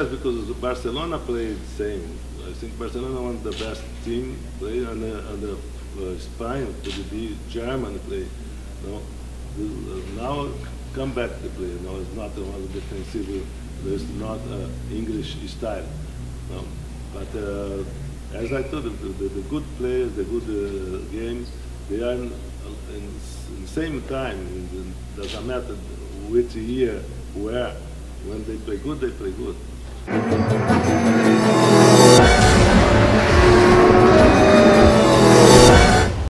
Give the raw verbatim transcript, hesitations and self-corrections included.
yes, because Barcelona played the same. I think Barcelona was the best team played on the, on the uh, Spain, could be German play. No, uh, now come back to play. No, it's not the one defensive. It's not uh, English style. No, but uh, as I told you, the, the good players, the good uh, games, they are in, in, in the same time. It doesn't matter which year, where. When they play good, they play good.